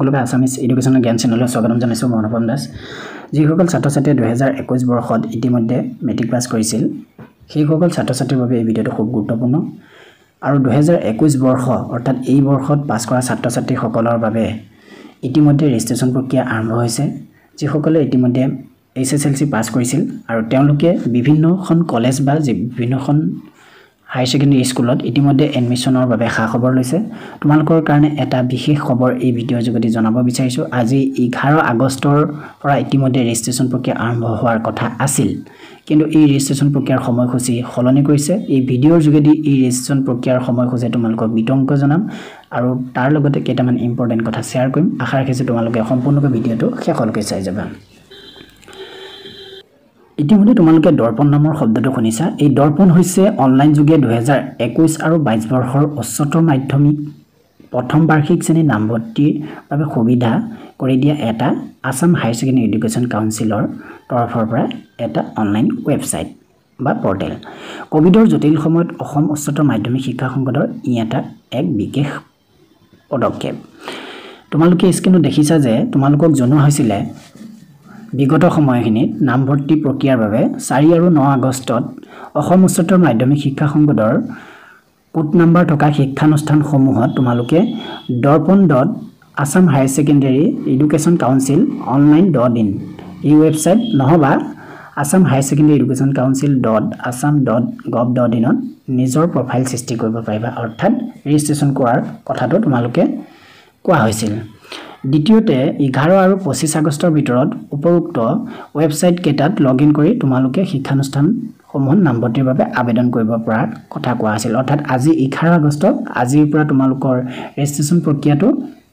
সকলোকে Assamese educational জ্ঞান চেনেললৈ স্বাগতম জনাইছো মই অনুপম দাস যিসকল ছাত্ৰ-ছাত্ৰীয়ে 2021 বৰ্ষত ইতিমধ্যে মেট্ৰিক পাছ কৰিছিল সেইসকল ছাত্ৰ-ছাত্ৰীৰ বাবে এই ভিডিঅটো খুব গুৰুত্বপূৰ্ণ আৰু 2021 বৰ্ষ অৰ্থাৎ এই বৰ্ষত পাছ কৰা ছাত্ৰ-ছাত্ৰীসকলৰ বাবে ইতিমধ্যে ৰেজিষ্ট্ৰেচন প্ৰক্ৰিয়া আৰম্ভ হৈছে যিসকলে ইতিমধ্যে এছএছএলসি পাছ কৰিছিল আৰু তেওঁলোকে বিভিন্নখন কলেজ বা বিভিন্নখন হাই সেকেন্ডাৰী স্কুলত ইতিমধ্যে এডমিশনৰ বাবে খা খবৰ লৈছে তোমালোকৰ কাৰণে এটা বিশেষ খবৰ এই ভিডিঅ যোগেদি জনাব বিচাৰিছো আজি 11 আগষ্টৰ পৰা ইতিমধ্যে ৰেজিষ্ট্ৰেচন প্ৰক্ৰিয়া আৰম্ভ হোৱাৰ কথা আছিল কিন্তু এই ৰেজিষ্ট্ৰেচন প্ৰক্ৰিয়াৰ সময়সূচী সলনি কৰিছে এই ভিডিঅৰ যোগেদি এই ৰেজিষ্ট্ৰেচন প্ৰক্ৰিয়াৰ সময়সূচী তোমালোকক বিতংক জনাম আৰু তাৰ লগতে কেইটামান ইম্পৰ্টেন্ট কথা শেয়াৰ কৰিম আশা ৰাখিছো তোমালোকে সম্পূৰ্ণকৈ ভিডিঅটো শেষলৈকে চাই যাবা ইতিমধ্যে তোমালোকে দৰ্পণ নামৰ শব্দটো শুনিছা এই দৰ্পণ হৈছে অনলাইন যোগে 2021 আৰু 22 বৰ্ষৰ উচ্চতৰ মাধ্যমিক প্ৰথম বাৰ্ষিক শ্ৰেণী নামভৰ্তিৰ বাবে সুবিধা কৰি দিয়া এটা আসাম হাই সেকেন্ডাৰী এডুকেশ্যন কাউন্সিলৰ তৰফৰ পৰা এটা অনলাইন ৱেবছাইট বা পৰ্টেল কোভিডৰ জটিল সময়ত অসম উচ্চতৰ মাধ্যমিক শিক্ষা সংসদৰ এটা এক বিশেষ পদক্ষেপ তোমালোকে স্ক্ৰীনত দেখিছা যে তোমালোকক জনোৱা হৈছিল বিগত সময়খিনিত নামভৰ্তি প্ৰক্ৰিয়াৰ বাবে 4 আৰু 9 আগষ্টত অসম উচ্চতৰ মাধ্যমিক শিক্ষা সংসদৰ কোড নম্বৰ থকা শিক্ষানুষ্ঠানসমূহত তোমালোকে dorpon.assam higher secondary education council online.in এই ৱেবছাইট নহবা assam higher secondary education council.assam.gov.in ত নিজৰ প্ৰফাইল সৃষ্টি কৰিব পাৰিবা অৰ্থাৎ ৰেজিষ্ট্ৰেচন কৰাৰ কথাটো তোমালোকে কোৱা হৈছিল দ্বিতীয়তে 11 আৰু 25 আগষ্টৰ ভিতৰত উপৰোক্ত ৱেবছাইট কেটাত লগইন কৰি তোমালোকে শিক্ষানুষ্ঠান সমূহত নামভৰ্তিৰ বাবে আবেদন কৰিব পৰা কথা কোৱা আছিল অৰ্থাৎ আজি 11 আগষ্ট আজিৰ পৰা তোমালোকৰ ৰেজিষ্ট্ৰেচন প্ৰক্ৰিয়াটো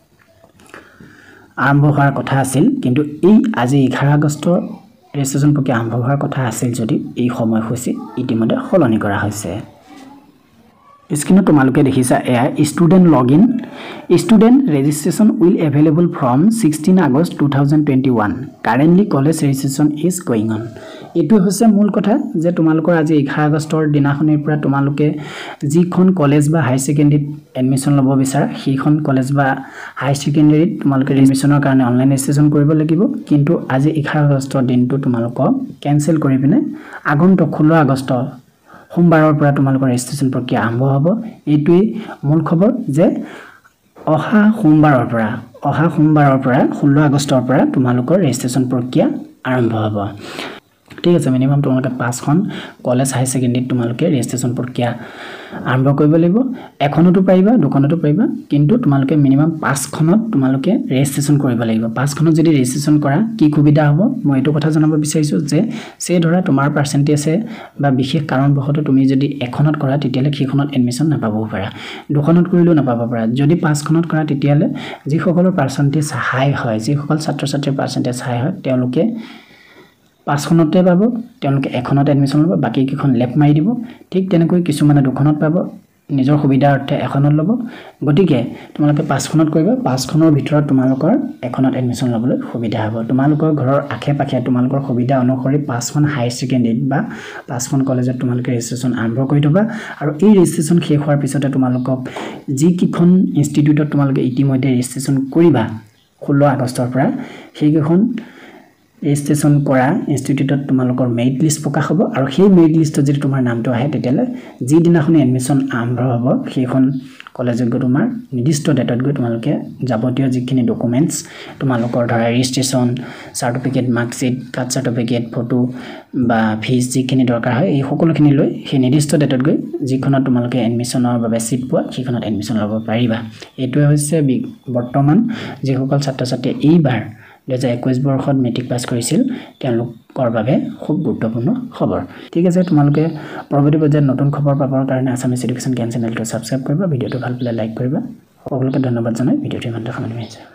আৰম্ভ হোৱাৰ কথা আছিল কিন্তু এই আজি 11 আগষ্টৰ ৰেজিষ্ট্ৰেচন প্ৰক্ৰিয়া আৰম্ভ হোৱাৰ কথা আছিল যদি এই সময়সূচী ইতিমধ্যে সলনি কৰা হৈছে স্ক্ৰীনত তোমালোকে দেখিছা এয়া student login student registration will available from 16 August 2021 currently college registration is going on এটো হৈছে মূল কথা যে তোমালোকৰ আজি 11 আগষ্টৰ দিনাখনৰ পৰা তোমালোকে যিখন কলেজ বা হাই সেকেন্ডাৰীত এডমিশন লব বিচাৰা সেইখন কলেজ বা হাই সেকেন্ডাৰীত তোমালোকে এডমিশনৰ কাৰণে অনলাইন ৰেজিষ্ট্ৰেচন কৰিব লাগিব কিন্তু আজি 11 আগষ্টৰ দিনটো তোমালোকক কেনসেল কৰি পিনে আগন্তুক 16 আগষ্ট সোমবাৰৰ পৰা তোমালোকৰ ৰেজিষ্ট্ৰেচন প্ৰক্ৰিয়া আৰম্ভ হ'ব এইটোই মূল খবৰ যে অহা সোমবাৰৰ পৰা 16 আগষ্টৰ পৰা তোমালোকৰ ৰেজিষ্ট্ৰেচন প্ৰক্ৰিয়া আৰম্ভ হ'ব ঠিক আছে মিনিমাম তোমালোকে 5খন কলেজ হাই সেকেন্ডাৰীত তোমালোকে ৰেজিষ্ট্ৰেচন প্ৰক্ৰিয়া আৰম্ভ কৰিব লাগিব এখনতো পাৰিবা দুখনতো পাৰিবা কিন্তু তোমালোকে মিনিমাম 5খনত তোমালোকে ৰেজিষ্ট্ৰেচন কৰিব লাগিব 5খনত যদি ৰেজিষ্ট্ৰেচন কৰা কি সুবিধা হ'ব মই এটো কথা জনাব বিচাৰিছো যে সে ধৰা তোমাৰ পাৰ্চেন্টেজে বা বিশেষ কাৰণবশত তুমি যদি এখনত কৰা তেতিয়ালে সেইখনত এডমিশন নাপাব পাৰা দুখনত কৰিলেও নাপাব পাৰা যদি 5খনত কৰা তেতিয়ালে যি সকলৰ পাৰ্চেন্টেজ হাই হয় যি সকল ছাত্ৰ-ছাত্ৰীৰ পাৰ্চেন্টেজ হাই হয় তেওঁলোকে 5খনতে পাব তেওঁলোকে এখনত এডমিশন ল'ব বাকি কিখন লেফট মাৰি দিব ঠিক তেনেকৈ কিছুমানে দুখনত পাব নিজৰ সুবিধাৰ অৰ্থে এখনত ল'ব গতিকে তোমালোকে 5খনত কৰিবা 5খনৰ ভিতৰত তোমালোকৰ এখনত এডমিশন ল'বলৈ সুবিধা হ'ব তোমালোকৰ ঘৰৰ আখে-পাখে তোমালোকৰ সুবিধা অনুসৰি 5খন হাই সেকেন্ডাৰীত বা 5খন কলেজত তোমালোকে ৰেজিষ্ট্ৰেচন আৰম্ভ কৰি দিবা আৰু এই ৰেজিষ্ট্ৰেচন শেষ হোৱাৰ পিছতে তোমালোকক যি কিখন ইনষ্টিটিউটত তোমালোকে ইতিমধ্যে ৰেজিষ্ট্ৰেচন কৰিবা 16 আগষ্টৰ পৰা সেইখন ৰেজিষ্ট্ৰেচন কৰা ইনষ্টিটিউটত তোমালোকৰ মেৰিট লিষ্ট প্ৰকাশ হ'ব আৰু সেই মেৰিট লিষ্টত যদি তোমাৰ নামটো আহে তেতিয়ালে যি দিনাখন এডমিশন আৰম্ভ হ'ব সেইখন কলেজত গৈ তোমাৰ নিৰ্দিষ্ট ডেটত গৈ তোমালোকে যাৱতীয় যিখিনি ডকুমেন্টস তোমালোকৰ ধৰা registration certificate marksheet caste certificate photo বা ফিজ যিখিনি দৰকাৰ হয় এই সকলোখিনি লৈ সেই নিৰ্দিষ্ট ডেটত গৈ যিখনত তোমালোকে এডমিশনৰ বাবে সিট পোৱা সেইখনত এডমিশন ল'ব পাৰিবা এটোৱে হৈছে বৰ্তমান যিসকল ছাত্ৰ-ছাত্ৰী এইবাৰ 2021 বৰ্ষত মেট্ৰিক পাছ কৰিছিল তেওঁলোকৰ বাবে খুব গুৰুত্বপূৰ্ণ খবৰ ঠিক আছে তোমালোকে পৰৱৰ্তী পৰ্যায়ত নতুন খবৰ পাবৰ কাৰণে আসামিজ এডুকেশ্যন জ্ঞান চেনেলটো সাবস্ক্ৰাইব কৰিবা ভিডিঅটো ভাল পালে লাইক কৰিবা সকলোকে ধন্যবাদ জনাই ভিডিঅটো ইমানতে সামৰণি মাৰিছো